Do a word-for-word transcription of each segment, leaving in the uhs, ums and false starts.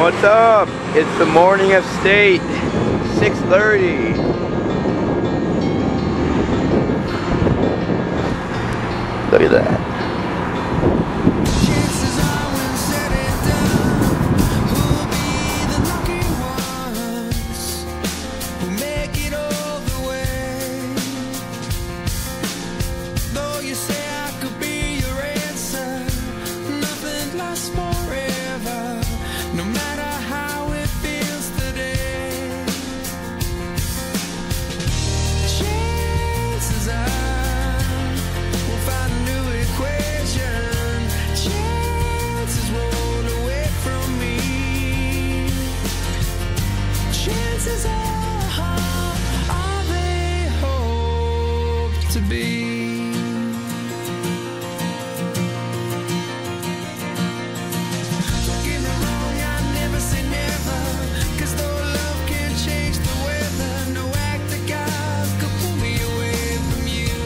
What's up? It's the morning of state, six thirty. Look at that. To be. Don't get me wrong, I never say never, 'cause though love can change the weather, no act of God could pull me away from you.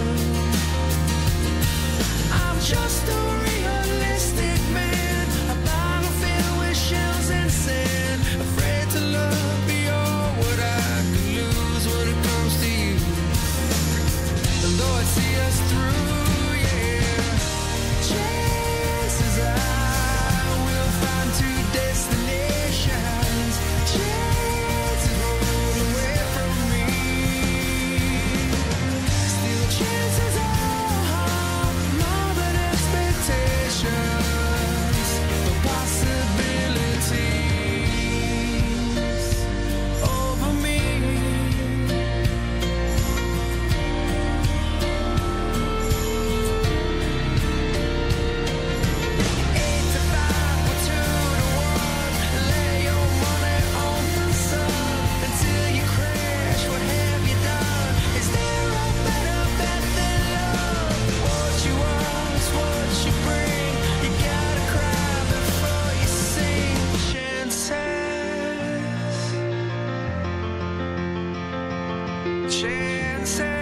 I'm just a realistic man, a bottle filled with shells and sand, afraid to love beyond what I could lose when it comes to you. Though I'd see us through, yeah, chances are we'll find two destinations. Chances roll away from me. Still chances are more than expectations, the possibilities over me. Chances